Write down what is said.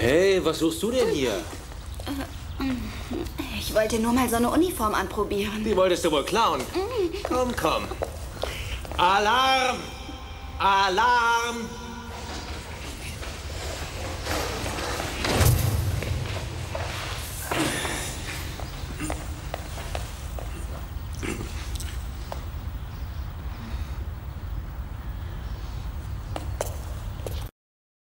Hey, was suchst du denn hier? Ich wollte nur mal so eine Uniform anprobieren. Die wolltest du wohl klauen? Komm, komm. Alarm! Alarm!